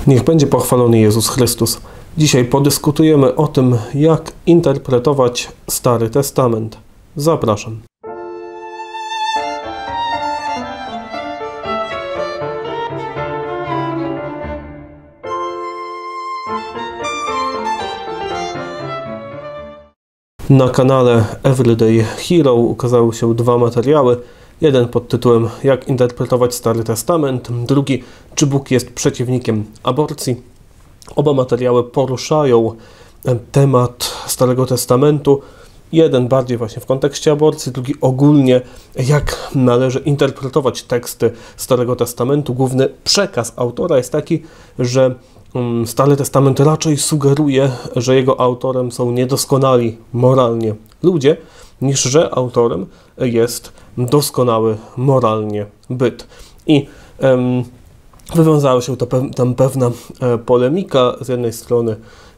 Niech będzie pochwalony Jezus Chrystus. Dzisiaj podyskutujemy o tym, jak interpretować Stary Testament. Zapraszam. Na kanale Everyday Hero ukazały się dwa materiały. Jeden pod tytułem Jak interpretować Stary Testament, drugi Czy Bóg jest przeciwnikiem aborcji. Oba materiały poruszają temat Starego Testamentu. Jeden bardziej właśnie w kontekście aborcji, drugi ogólnie jak należy interpretować teksty Starego Testamentu. Główny przekaz autora jest taki, że Stary Testament raczej sugeruje, że jego autorem są niedoskonali moralnie ludzie, niż że autorem jest doskonały moralnie byt. I wywiązała się tam pewna polemika z jednej strony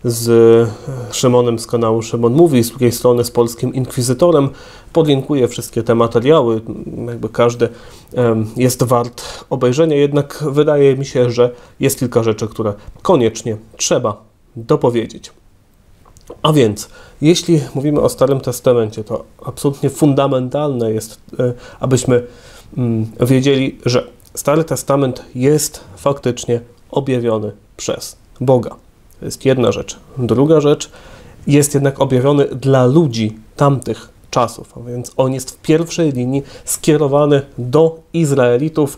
z Szymonem z kanału Szymon Mówi, z drugiej strony z polskim inkwizytorem. Podlinkuję wszystkie te materiały, jakby każdy jest wart obejrzenia, jednak wydaje mi się, że jest kilka rzeczy, które koniecznie trzeba dopowiedzieć. A więc, jeśli mówimy o Starym Testamencie, to absolutnie fundamentalne jest, abyśmy wiedzieli, że Stary Testament jest faktycznie objawiony przez Boga. To jest jedna rzecz. Druga rzecz, jest jednak objawiony dla ludzi tamtych czasów, a więc on jest w pierwszej linii skierowany do Izraelitów,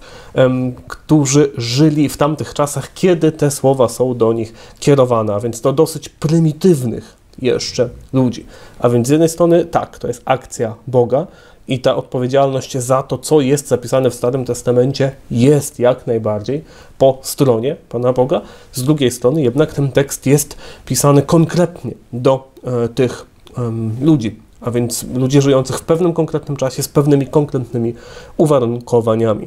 którzy żyli w tamtych czasach, kiedy te słowa są do nich kierowane, a więc do dosyć prymitywnych jeszcze ludzi. A więc z jednej strony tak, to jest akcja Boga i ta odpowiedzialność za to, co jest zapisane w Starym Testamencie, jest jak najbardziej po stronie Pana Boga. Z drugiej strony jednak ten tekst jest pisany konkretnie do tych ludzi, a więc ludzi żyjących w pewnym konkretnym czasie, z pewnymi konkretnymi uwarunkowaniami.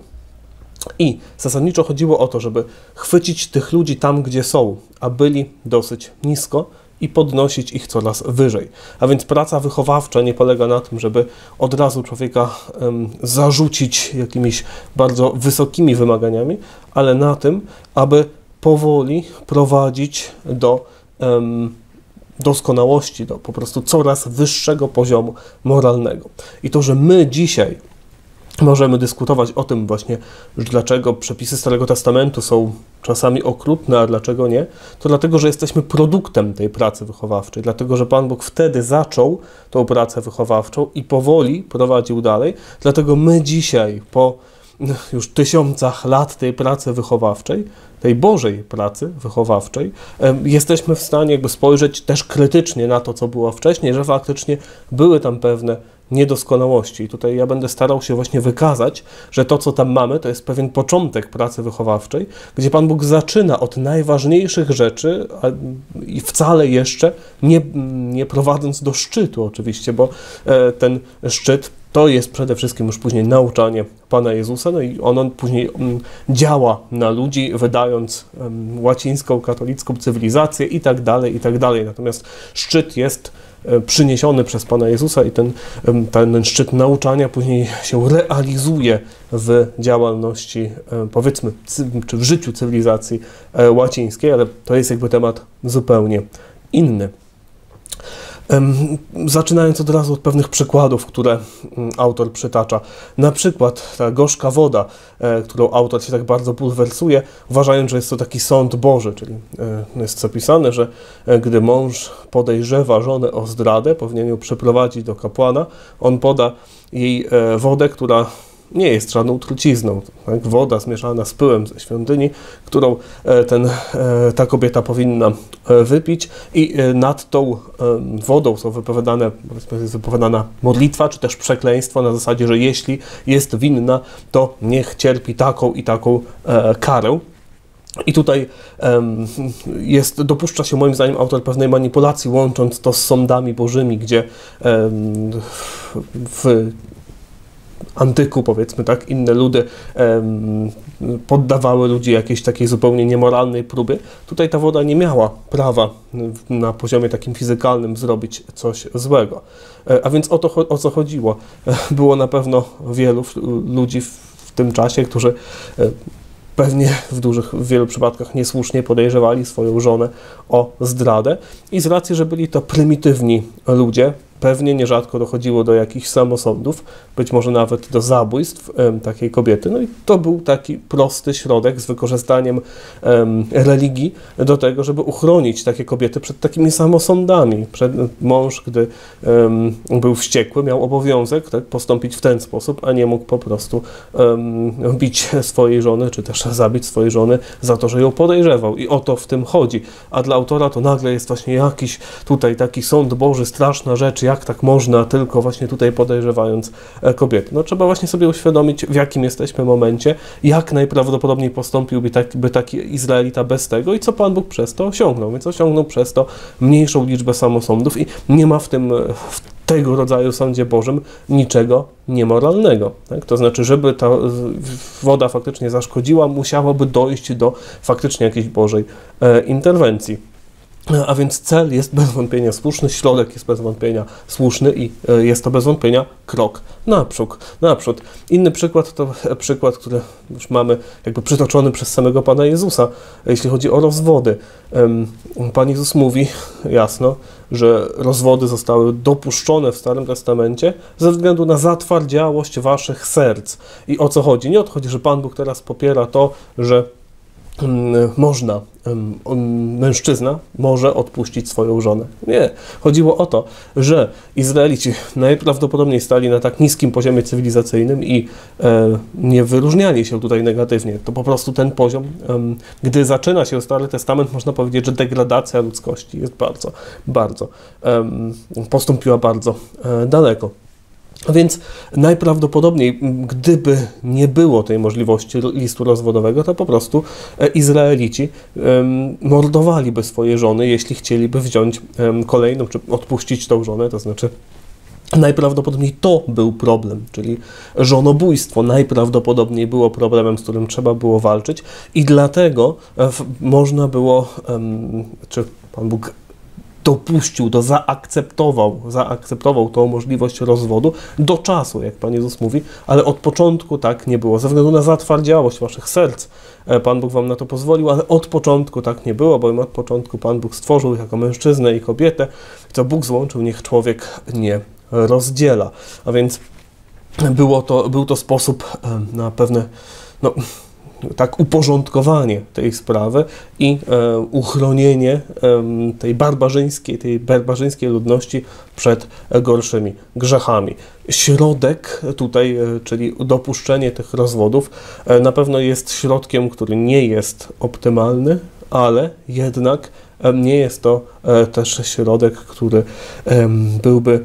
I zasadniczo chodziło o to, żeby chwycić tych ludzi tam, gdzie są, a byli dosyć nisko, i podnosić ich coraz wyżej. A więc praca wychowawcza nie polega na tym, żeby od razu człowieka zarzucić jakimiś bardzo wysokimi wymaganiami, ale na tym, aby powoli prowadzić do doskonałości, do po prostu coraz wyższego poziomu moralnego. I to, że my dzisiaj możemy dyskutować o tym właśnie, dlaczego przepisy Starego Testamentu są czasami okrutne, a dlaczego nie, to dlatego, że jesteśmy produktem tej pracy wychowawczej, dlatego, że Pan Bóg wtedy zaczął tą pracę wychowawczą i powoli prowadził dalej, dlatego my dzisiaj, po już tysiącach lat tej pracy wychowawczej, tej Bożej pracy wychowawczej, jesteśmy w stanie jakby spojrzeć też krytycznie na to, co było wcześniej, że faktycznie były tam pewne niedoskonałości. I tutaj ja będę starał się właśnie wykazać, że to, co tam mamy, to jest pewien początek pracy wychowawczej, gdzie Pan Bóg zaczyna od najważniejszych rzeczy i wcale jeszcze nie prowadząc do szczytu oczywiście, bo ten szczyt to jest przede wszystkim już później nauczanie Pana Jezusa, no i ono później działa na ludzi, wydając łacińską, katolicką cywilizację i tak dalej, i tak dalej. Natomiast szczyt jest przyniesiony przez Pana Jezusa i ten szczyt nauczania później się realizuje w działalności, powiedzmy, czy w życiu cywilizacji łacińskiej, ale to jest jakby temat zupełnie inny. Zaczynając od razu od pewnych przykładów, które autor przytacza. Na przykład ta gorzka woda, którą autor się tak bardzo bulwersuje, uważając, że jest to taki sąd Boży, czyli jest zapisane, że gdy mąż podejrzewa żonę o zdradę, powinien ją przyprowadzić do kapłana, on poda jej wodę, która nie jest żadną trucizną, tak? Woda zmieszana z pyłem ze świątyni, którą ta kobieta powinna wypić i nad tą wodą jest wypowiadana modlitwa, czy też przekleństwo na zasadzie, że jeśli jest winna, to niech cierpi taką i taką karę. I tutaj dopuszcza się moim zdaniem autor pewnej manipulacji, łącząc to z sądami bożymi, gdzie w antyku, powiedzmy tak, inne ludy poddawały ludzi jakiejś takiej zupełnie niemoralnej próbie. Tutaj ta woda nie miała prawa na poziomie takim fizykalnym zrobić coś złego. A więc o co chodziło? Było na pewno wielu ludzi w tym czasie, którzy pewnie w wielu przypadkach niesłusznie podejrzewali swoją żonę o zdradę i z racji, że byli to prymitywni ludzie, pewnie nierzadko dochodziło do jakichś samosądów, być może nawet do zabójstw takiej kobiety. No i to był taki prosty środek z wykorzystaniem religii do tego, żeby uchronić takie kobiety przed takimi samosądami. Mąż, gdy był wściekły, miał obowiązek postąpić w ten sposób, a nie mógł po prostu bić swojej żony, czy też zabić swojej żony za to, że ją podejrzewał. I o to w tym chodzi. A dla autora to nagle jest właśnie jakiś tutaj taki sąd Boży, straszna rzecz, jak tak można, tylko właśnie tutaj podejrzewając kobiety. No trzeba właśnie sobie uświadomić, w jakim jesteśmy momencie, jak najprawdopodobniej postąpiłby taki Izraelita bez tego i co Pan Bóg przez to osiągnął. Więc osiągnął przez to mniejszą liczbę samosądów i nie ma w tego rodzaju sądzie Bożym niczego niemoralnego. Tak? To znaczy, żeby ta woda faktycznie zaszkodziła, musiałoby dojść do faktycznie jakiejś Bożej interwencji. A więc cel jest bez wątpienia słuszny, środek jest bez wątpienia słuszny i jest to bez wątpienia krok naprzód. Inny przykład to przykład, który już mamy jakby przytoczony przez samego Pana Jezusa, jeśli chodzi o rozwody. Pan Jezus mówi jasno, że rozwody zostały dopuszczone w Starym Testamencie ze względu na zatwardziałość waszych serc. I o co chodzi? Nie o to chodzi, że Pan Bóg teraz popiera to, że mężczyzna może odpuścić swoją żonę. Nie. Chodziło o to, że Izraelici najprawdopodobniej stali na tak niskim poziomie cywilizacyjnym i nie wyróżniali się tutaj negatywnie. To po prostu ten poziom, gdy zaczyna się Stary Testament, można powiedzieć, że degradacja ludzkości jest bardzo postąpiła bardzo daleko. A więc najprawdopodobniej, gdyby nie było tej możliwości listu rozwodowego, to po prostu Izraelici mordowaliby swoje żony, jeśli chcieliby wziąć kolejną, czy odpuścić tą żonę, to znaczy najprawdopodobniej to był problem, czyli żonobójstwo najprawdopodobniej było problemem, z którym trzeba było walczyć i dlatego można było, czy Pan Bóg dopuścił, zaakceptował tą możliwość rozwodu do czasu, jak Pan Jezus mówi, ale od początku tak nie było. Ze względu na zatwardziałość waszych serc Pan Bóg wam na to pozwolił, ale od początku tak nie było, bowiem od początku Pan Bóg stworzył ich jako mężczyznę i kobietę, co Bóg złączył, niech człowiek nie rozdziela. A więc był to sposób na pewne uporządkowanie tej sprawy i uchronienie tej barbarzyńskiej ludności przed gorszymi grzechami. Środek tutaj, czyli dopuszczenie tych rozwodów, na pewno jest środkiem, który nie jest optymalny, ale jednak nie jest to też środek, który byłby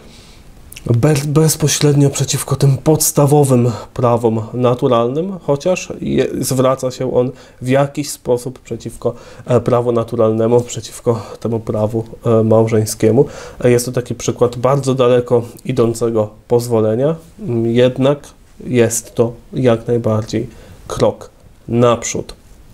bezpośrednio przeciwko tym podstawowym prawom naturalnym, chociaż zwraca się on w jakiś sposób przeciwko prawu naturalnemu, przeciwko temu prawu małżeńskiemu. Jest to taki przykład bardzo daleko idącego pozwolenia, jednak jest to jak najbardziej krok naprzód.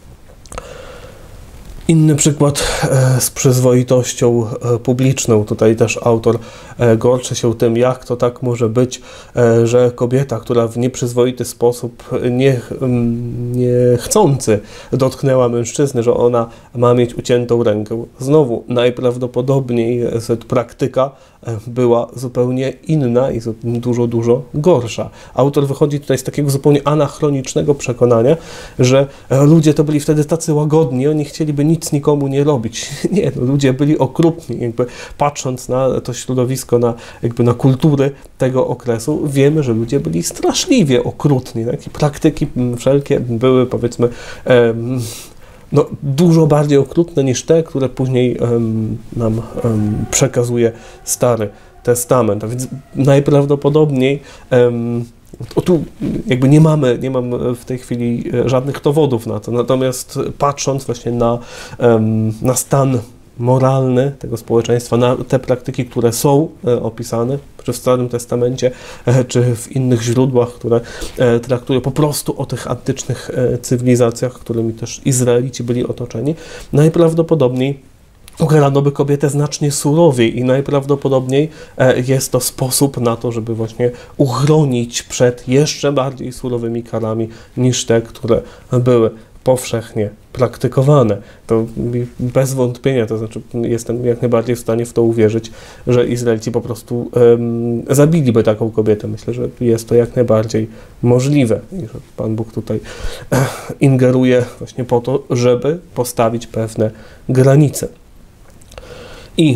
Inny przykład z przyzwoitością publiczną. Tutaj też autor gorczy się tym, jak to tak może być, że kobieta, która w nieprzyzwoity sposób, niechcący dotknęła mężczyzny, że ona ma mieć uciętą rękę. Znowu, najprawdopodobniej praktyka była zupełnie inna i dużo gorsza. Autor wychodzi tutaj z takiego zupełnie anachronicznego przekonania, że ludzie to byli wtedy tacy łagodni, oni chcieliby nic nikomu nie robić. Nie, ludzie byli okrutni. Jakby patrząc na to środowisko, na kultury tego okresu, wiemy, że ludzie byli straszliwie okrutni. Takie praktyki wszelkie były, powiedzmy, dużo bardziej okrutne niż te, które później nam przekazuje Stary Testament. A więc najprawdopodobniej tu jakby nie mamy w tej chwili żadnych dowodów na to, natomiast patrząc właśnie na stan moralny tego społeczeństwa, na te praktyki, które są opisane czy w Starym Testamencie, czy w innych źródłach, które traktują po prostu o tych antycznych cywilizacjach, którymi też Izraelici byli otoczeni, najprawdopodobniej ukarano by kobietę znacznie surowiej i najprawdopodobniej jest to sposób na to, żeby właśnie uchronić przed jeszcze bardziej surowymi karami niż te, które były powszechnie praktykowane. To bez wątpienia, to znaczy jestem jak najbardziej w stanie w to uwierzyć, że Izraelici po prostu zabiliby taką kobietę. Myślę, że jest to jak najbardziej możliwe i że Pan Bóg tutaj ingeruje właśnie po to, żeby postawić pewne granice. I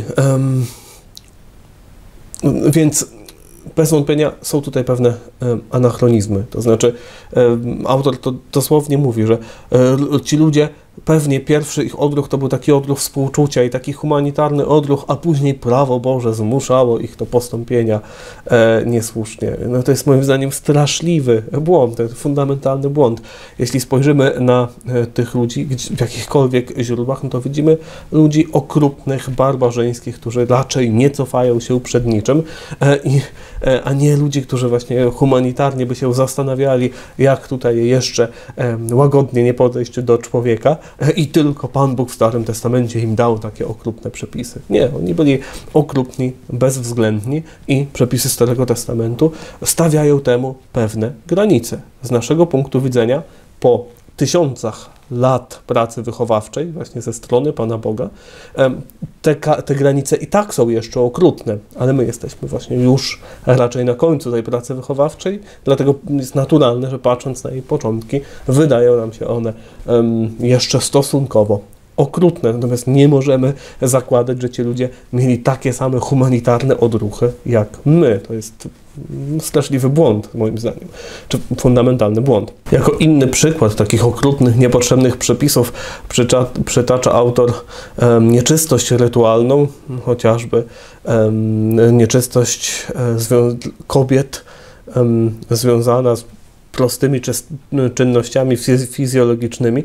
więc bez wątpienia są tutaj pewne anachronizmy. To znaczy autor to dosłownie mówi, że ci ludzie, pewnie pierwszy ich odruch to był taki odruch współczucia i taki humanitarny odruch, a później prawo Boże zmuszało ich do postąpienia niesłusznie. No to jest moim zdaniem straszliwy błąd, fundamentalny błąd. Jeśli spojrzymy na tych ludzi w jakichkolwiek źródłach, no to widzimy ludzi okrutnych, barbarzyńskich, którzy raczej nie cofają się przed niczym, a nie ludzi, którzy właśnie humanitarnie by się zastanawiali, jak tutaj jeszcze łagodnie nie podejść do człowieka, i tylko Pan Bóg w Starym Testamencie im dał takie okrutne przepisy. Nie, oni byli okrutni, bezwzględni i przepisy Starego Testamentu stawiają temu pewne granice. Z naszego punktu widzenia, po tysiącach lat pracy wychowawczej właśnie ze strony Pana Boga, te granice i tak są jeszcze okrutne, ale my jesteśmy właśnie już raczej na końcu tej pracy wychowawczej, dlatego jest naturalne, że patrząc na jej początki, wydają nam się one jeszcze stosunkowo okrutne, natomiast nie możemy zakładać, że ci ludzie mieli takie same humanitarne odruchy jak my. To jest straszliwy błąd, moim zdaniem, czy fundamentalny błąd. Jako inny przykład takich okrutnych, niepotrzebnych przepisów przytacza autor nieczystość rytualną, chociażby nieczystość kobiet związana z prostymi czynnościami fizjologicznymi.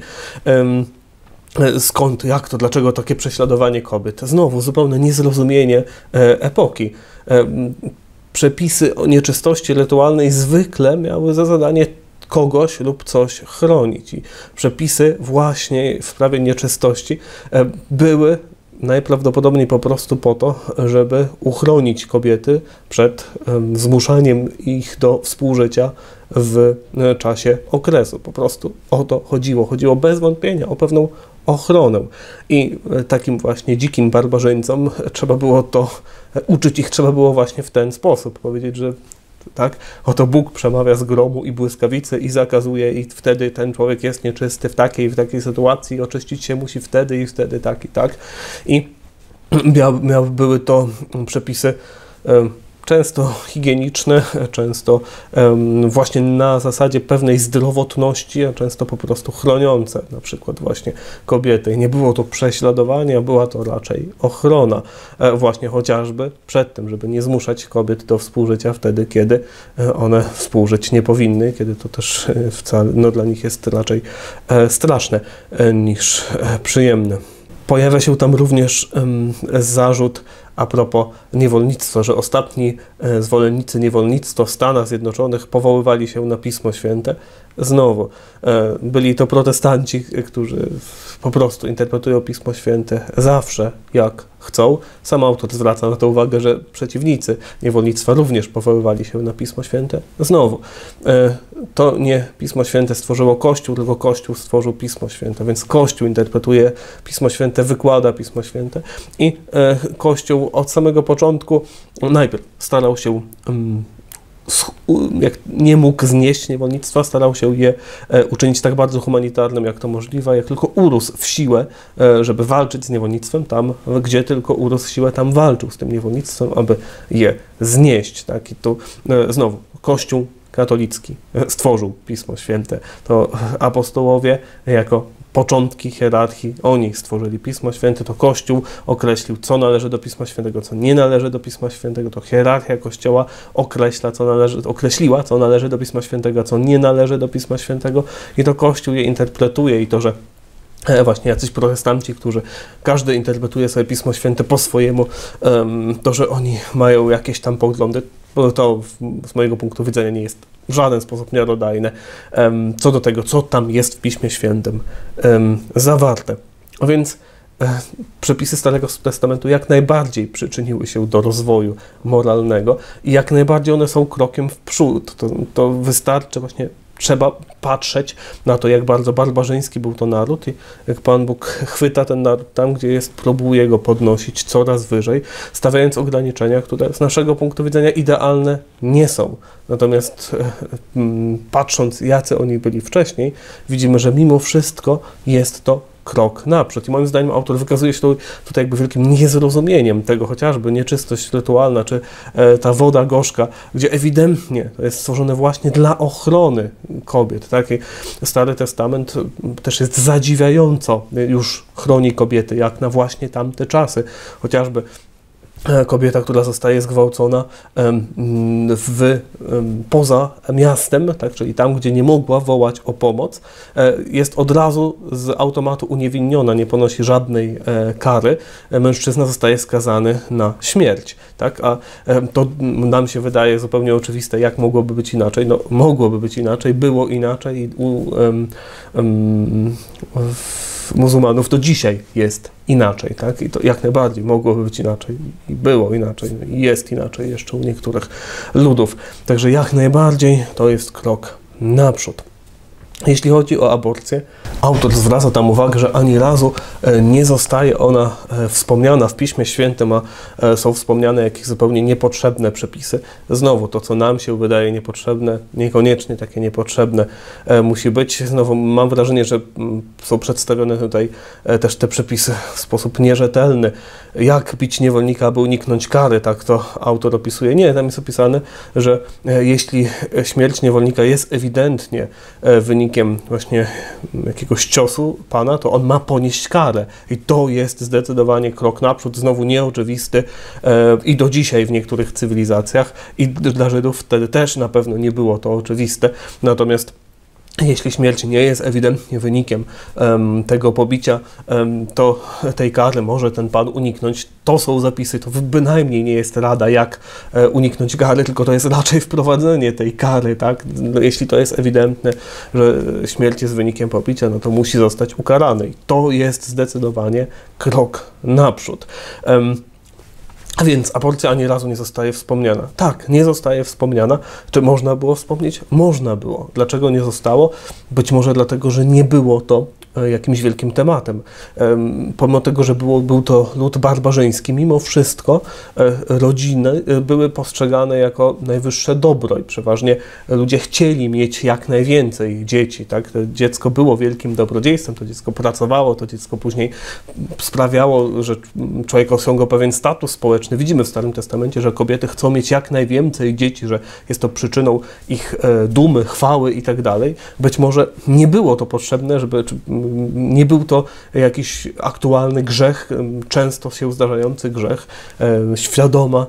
Skąd, jak to, dlaczego takie prześladowanie kobiet? Znowu zupełne niezrozumienie epoki. Przepisy o nieczystości rytualnej zwykle miały za zadanie kogoś lub coś chronić. I przepisy właśnie w sprawie nieczystości były najprawdopodobniej po prostu po to, żeby uchronić kobiety przed zmuszaniem ich do współżycia w czasie okresu. Po prostu o to chodziło. Chodziło bez wątpienia o pewną ochronę. I takim właśnie dzikim barbarzyńcom trzeba było to, uczyć ich trzeba było właśnie w ten sposób. Powiedzieć, że tak, oto Bóg przemawia z gromu i błyskawicy i zakazuje, i wtedy ten człowiek jest nieczysty w takiej sytuacji i oczyścić się musi wtedy i wtedy tak i tak. I były to przepisy często higieniczne, często właśnie na zasadzie pewnej zdrowotności, a często po prostu chroniące na przykład właśnie kobiety. I nie było to prześladowanie, była to raczej ochrona właśnie chociażby przed tym, żeby nie zmuszać kobiet do współżycia wtedy, kiedy one współżyć nie powinny, kiedy to też wcale dla nich jest raczej straszne niż przyjemne. Pojawia się tam również zarzut a propos niewolnictwa, że ostatni zwolennicy niewolnictwa w Stanach Zjednoczonych powoływali się na Pismo Święte. Znowu, byli to protestanci, którzy po prostu interpretują Pismo Święte zawsze jak chcą. Sam autor zwraca na to uwagę, że przeciwnicy niewolnictwa również powoływali się na Pismo Święte. Znowu, to nie Pismo Święte stworzyło Kościół, tylko Kościół stworzył Pismo Święte, więc Kościół interpretuje Pismo Święte, wykłada Pismo Święte i Kościół od samego początku najpierw starał się, jak nie mógł znieść niewolnictwa, starał się je uczynić tak bardzo humanitarnym, jak to możliwe, jak tylko urósł w siłę, żeby walczyć z niewolnictwem, tam, gdzie tylko urósł w siłę, tam walczył z tym niewolnictwem, aby je znieść. Tak? I tu znowu Kościół katolicki stworzył Pismo Święte. To apostołowie jako początki hierarchii, oni stworzyli Pismo Święte, to Kościół określił, co należy do Pisma Świętego, co nie należy do Pisma Świętego, to hierarchia Kościoła określiła, co należy do Pisma Świętego, co nie należy do Pisma Świętego i to Kościół je interpretuje i to, że właśnie jacyś protestanci, którzy każdy interpretuje sobie Pismo Święte po swojemu, to, że oni mają jakieś tam poglądy, to z mojego punktu widzenia nie jest w żaden sposób miarodajne co do tego, co tam jest w Piśmie Świętym zawarte. A więc przepisy Starego Testamentu jak najbardziej przyczyniły się do rozwoju moralnego i jak najbardziej one są krokiem w przód. To wystarczy właśnie, trzeba patrzeć na to, jak bardzo barbarzyński był to naród i jak Pan Bóg chwyta ten naród tam, gdzie jest, próbuje go podnosić coraz wyżej, stawiając ograniczenia, które z naszego punktu widzenia idealne nie są. Natomiast patrząc, jacy oni byli wcześniej, widzimy, że mimo wszystko jest to krok naprzód. I moim zdaniem autor wykazuje się tutaj jakby wielkim niezrozumieniem tego, chociażby nieczystość rytualna, czy ta woda gorzka, gdzie ewidentnie to jest stworzone właśnie dla ochrony kobiet. Tak? I Stary Testament też jest zadziwiająco już chroni kobiety, jak na właśnie tamte czasy. Chociażby kobieta, która zostaje zgwałcona poza miastem, tak, czyli tam, gdzie nie mogła wołać o pomoc, jest od razu z automatu uniewinniona, nie ponosi żadnej kary. Mężczyzna zostaje skazany na śmierć. Tak? A to nam się wydaje zupełnie oczywiste, jak mogłoby być inaczej. No, mogłoby być inaczej, było inaczej i muzułmanów do dzisiaj jest inaczej, tak? I to jak najbardziej mogłoby być inaczej i było inaczej, i jest inaczej jeszcze u niektórych ludów. Także jak najbardziej to jest krok naprzód. Jeśli chodzi o aborcję, autor zwraca tam uwagę, że ani razu nie zostaje ona wspomniana w Piśmie Świętym, a są wspomniane jakieś zupełnie niepotrzebne przepisy. Znowu, to co nam się wydaje niepotrzebne, niekoniecznie takie niepotrzebne musi być. Znowu mam wrażenie, że są przedstawione tutaj też te przepisy w sposób nierzetelny. Jak bić niewolnika, aby uniknąć kary, tak to autor opisuje. Nie, tam jest opisane, że jeśli śmierć niewolnika jest ewidentnie wynikiem właśnie jakiegoś ciosu Pana, to on ma ponieść karę. I to jest zdecydowanie krok naprzód, znowu nieoczywisty i do dzisiaj w niektórych cywilizacjach i dla Żydów wtedy też na pewno nie było to oczywiste. Natomiast jeśli śmierć nie jest ewidentnie wynikiem tego pobicia, to tej kary może ten pan uniknąć. To są zapisy, to bynajmniej nie jest rada, jak uniknąć kary, tylko to jest raczej wprowadzenie tej kary, tak? No, jeśli to jest ewidentne, że śmierć jest wynikiem pobicia, no to musi zostać ukarany. I to jest zdecydowanie krok naprzód. A więc aborcja ani razu nie zostaje wspomniana. Tak, nie zostaje wspomniana. Czy można było wspomnieć? Można było. Dlaczego nie zostało? Być może dlatego, że nie było to jakimś wielkim tematem. Pomimo tego, że był to lud barbarzyński, mimo wszystko rodziny były postrzegane jako najwyższe dobro i przeważnie ludzie chcieli mieć jak najwięcej dzieci. Tak? To dziecko było wielkim dobrodziejstwem, to dziecko pracowało, to dziecko później sprawiało, że człowiek osiągał pewien status społeczny. Widzimy w Starym Testamencie, że kobiety chcą mieć jak najwięcej dzieci, że jest to przyczyną ich dumy, chwały i tak dalej. Być może nie było to potrzebne, nie był to jakiś aktualny grzech, często się zdarzający grzech, świadoma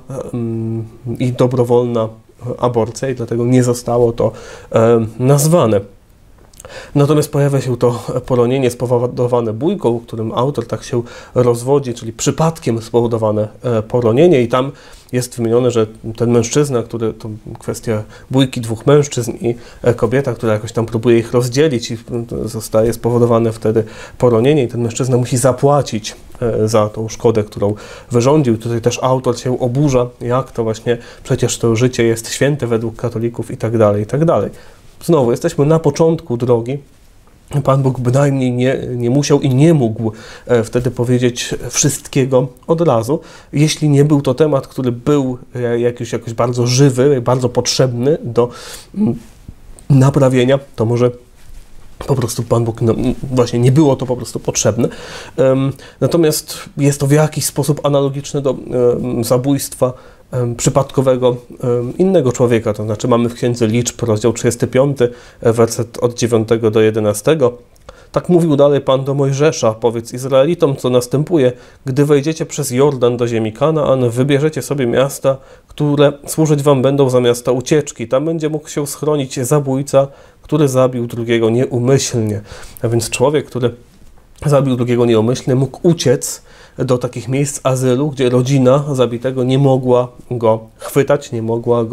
i dobrowolna aborcja i dlatego nie zostało to nazwane. Natomiast pojawia się to poronienie spowodowane bójką, którym autor tak się rozwodzi, czyli przypadkiem spowodowane poronienie i tam jest wymienione, że ten mężczyzna, to kwestia bójki dwóch mężczyzn i kobieta, która jakoś tam próbuje ich rozdzielić i zostaje spowodowane wtedy poronienie i ten mężczyzna musi zapłacić za tą szkodę, którą wyrządził. Tutaj też autor się oburza, jak to właśnie przecież to życie jest święte według katolików i tak dalej, i tak dalej. Znowu, jesteśmy na początku drogi. Pan Bóg bynajmniej nie musiał i nie mógł wtedy powiedzieć wszystkiego od razu. Jeśli nie był to temat, który był jakoś bardzo żywy, bardzo potrzebny do naprawienia, to może po prostu Pan Bóg, no, właśnie nie było to po prostu potrzebne. Natomiast jest to w jakiś sposób analogiczne do zabójstwa przypadkowego innego człowieka, to znaczy mamy w Księdze Liczb, rozdział 35, werset od 9 do 11. Tak mówił dalej Pan do Mojżesza, powiedz Izraelitom, co następuje, gdy wejdziecie przez Jordan do ziemi Kanaan, wybierzecie sobie miasta, które służyć wam będą za miasta ucieczki. Tam będzie mógł się schronić zabójca, który zabił drugiego nieumyślnie. A więc człowiek, który zabił drugiego nieumyślnie, mógł uciec do takich miejsc azylu, gdzie rodzina zabitego nie mogła go chwytać, nie mogła go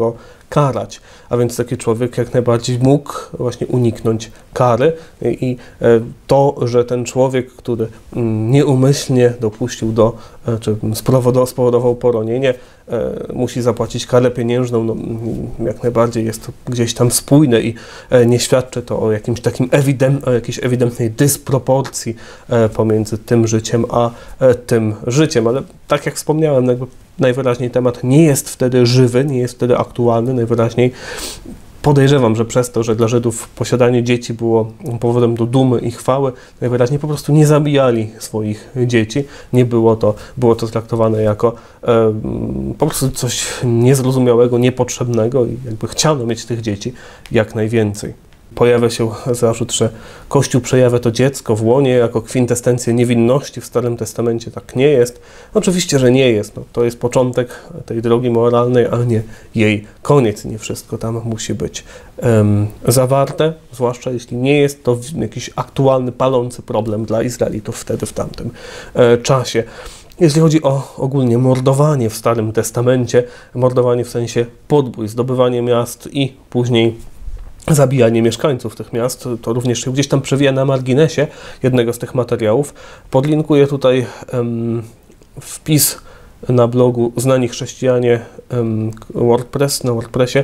karać. A więc taki człowiek jak najbardziej mógł właśnie uniknąć kary i to, że ten człowiek, który nieumyślnie dopuścił czy spowodował poronienie, musi zapłacić karę pieniężną, no, jak najbardziej jest to gdzieś tam spójne i nie świadczy to o jakimś takim jakiejś ewidentnej dysproporcji pomiędzy tym życiem a tym życiem, ale tak jak wspomniałem, jakby najwyraźniej temat nie jest wtedy żywy, nie jest wtedy aktualny, najwyraźniej podejrzewam, że przez to, że dla Żydów posiadanie dzieci było powodem do dumy i chwały, najwyraźniej po prostu nie zabijali swoich dzieci. Nie było to traktowane jako po prostu coś niezrozumiałego, niepotrzebnego i jakby chciano mieć tych dzieci jak najwięcej. Pojawia się zarzut, że Kościół przejawia to dziecko w łonie jako kwintesencję niewinności w Starym Testamencie. Tak nie jest. Oczywiście, że nie jest. No, to jest początek tej drogi moralnej, a nie jej koniec. Nie wszystko tam musi być zawarte, zwłaszcza jeśli nie jest to jakiś aktualny, palący problem dla Izraelitów wtedy, w tamtym czasie. Jeśli chodzi o ogólnie mordowanie w Starym Testamencie, mordowanie w sensie podbój, zdobywanie miast i później zabijanie mieszkańców tych miast, to również się gdzieś tam przewija na marginesie jednego z tych materiałów. Podlinkuję tutaj wpis na blogu Znani Chrześcijanie WordPress, na WordPressie.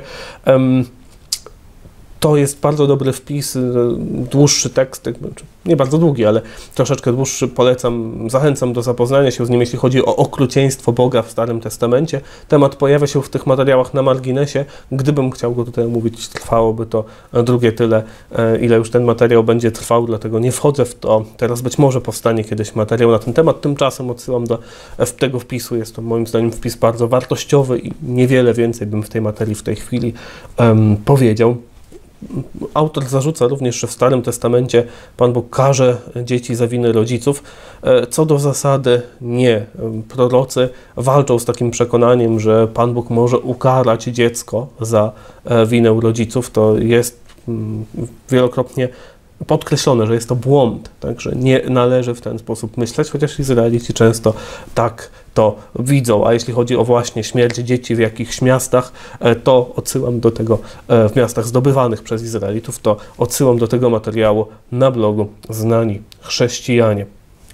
To jest bardzo dobry wpis, dłuższy tekst, nie bardzo długi, ale troszeczkę dłuższy. Polecam, zachęcam do zapoznania się z nim, jeśli chodzi o okrucieństwo Boga w Starym Testamencie. Temat pojawia się w tych materiałach na marginesie. Gdybym chciał go tutaj omówić, trwałoby to drugie tyle, ile już ten materiał będzie trwał, dlatego nie wchodzę w to. Teraz być może powstanie kiedyś materiał na ten temat. Tymczasem odsyłam do tego wpisu. Jest to moim zdaniem wpis bardzo wartościowy i niewiele więcej bym w tej materii w tej chwili powiedział. Autor zarzuca również, że w Starym Testamencie Pan Bóg karze dzieci za winy rodziców. Co do zasady nie. Prorocy walczą z takim przekonaniem, że Pan Bóg może ukarać dziecko za winę rodziców. To jest wielokrotnie podkreślone, że jest to błąd, tak, że nie należy w ten sposób myśleć, chociaż Izraelici często tak to widzą. A jeśli chodzi o właśnie śmierć dzieci w jakichś miastach, to odsyłam do tego, w miastach zdobywanych przez Izraelitów, to odsyłam do tego materiału na blogu Znani Chrześcijanie.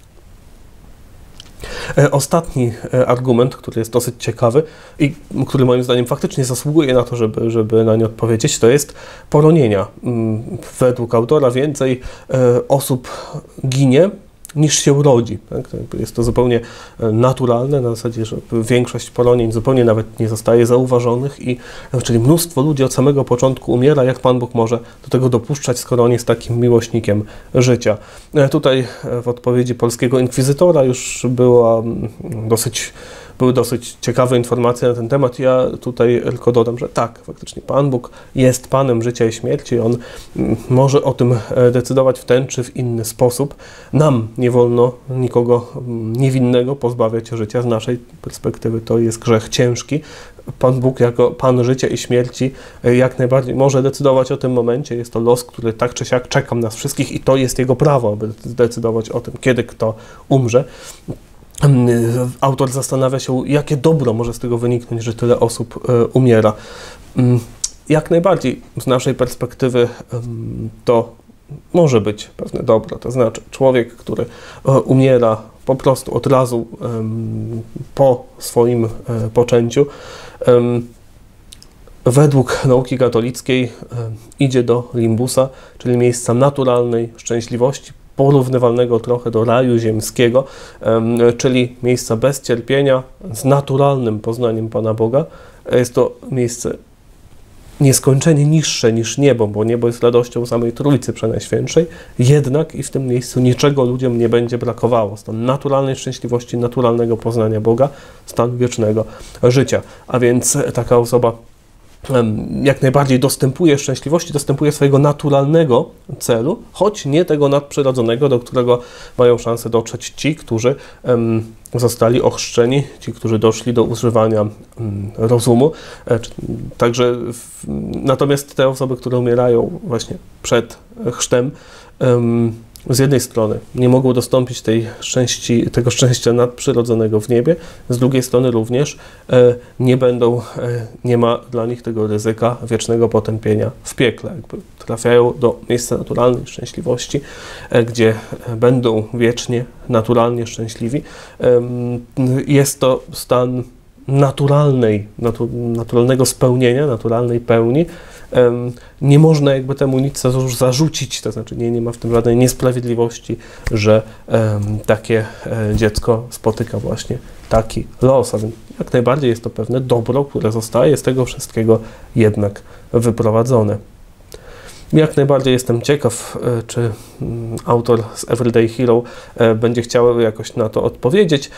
Ostatni argument, który jest dosyć ciekawy i który moim zdaniem faktycznie zasługuje na to, żeby na nie odpowiedzieć, to jest poronienia. Według autora więcej osób ginie niż się rodzi. Tak? Jest to zupełnie naturalne, na zasadzie, że większość poronień zupełnie nawet nie zostaje zauważonych, czyli mnóstwo ludzi od samego początku umiera. Jak Pan Bóg może do tego dopuszczać, skoro on jest takim miłośnikiem życia? Tutaj w odpowiedzi polskiego inkwizytora już były dosyć ciekawe informacje na ten temat. Ja tutaj tylko dodam, że tak, faktycznie Pan Bóg jest Panem życia i śmierci. On może o tym decydować w ten czy w inny sposób. Nam nie wolno nikogo niewinnego pozbawiać życia. Z naszej perspektywy to jest grzech ciężki. Pan Bóg jako Pan życia i śmierci jak najbardziej może decydować o tym momencie. Jest to los, który tak czy siak czeka nas wszystkich i to jest Jego prawo, aby zdecydować o tym, kiedy kto umrze. Autor zastanawia się, jakie dobro może z tego wyniknąć, że tyle osób umiera. Jak najbardziej z naszej perspektywy to może być pewne dobro. To znaczy człowiek, który umiera po prostu od razu po swoim poczęciu, według nauki katolickiej idzie do limbusa, czyli miejsca naturalnej szczęśliwości, porównywalnego trochę do raju ziemskiego, czyli miejsca bez cierpienia, z naturalnym poznaniem Pana Boga. Jest to miejsce nieskończenie niższe niż niebo, bo niebo jest radością samej Trójcy Przenajświętszej, jednak i w tym miejscu niczego ludziom nie będzie brakowało. Stan naturalnej szczęśliwości, naturalnego poznania Boga, stan wiecznego życia. A więc taka osoba jak najbardziej dostępuje szczęśliwości, dostępuje swojego naturalnego celu, choć nie tego nadprzyrodzonego, do którego mają szansę dotrzeć ci, którzy zostali ochrzczeni, ci, którzy doszli do używania rozumu. Także natomiast te osoby, które umierają właśnie przed chrztem, z jednej strony nie mogą dostąpić tego szczęścia nadprzyrodzonego w niebie, z drugiej strony również nie ma dla nich tego ryzyka wiecznego potępienia w piekle. Jakby trafiają do miejsca naturalnej szczęśliwości, gdzie będą wiecznie, naturalnie szczęśliwi. Jest to stan naturalnego spełnienia, naturalnej pełni. Nie można jakby temu nic zarzucić, to znaczy nie ma w tym żadnej niesprawiedliwości, że takie dziecko spotyka właśnie taki los, a więc jak najbardziej jest to pewne dobro, które zostaje z tego wszystkiego jednak wyprowadzone. Jak najbardziej jestem ciekaw, czy autor z Everyday Hero będzie chciał jakoś na to odpowiedzieć.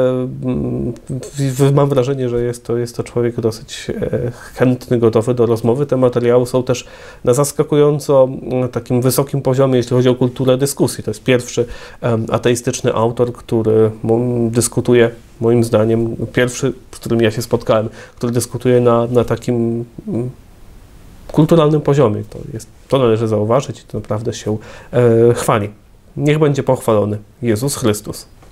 Mam wrażenie, że jest to człowiek dosyć chętny, gotowy do rozmowy. Te materiały są też na zaskakująco takim wysokim poziomie, jeśli chodzi o kulturę dyskusji. To jest pierwszy ateistyczny autor, który dyskutuje, moim zdaniem, pierwszy, z którym ja się spotkałem, który dyskutuje na takim kulturalnym poziomie. To należy zauważyć i to naprawdę się chwali. Niech będzie pochwalony Jezus Chrystus.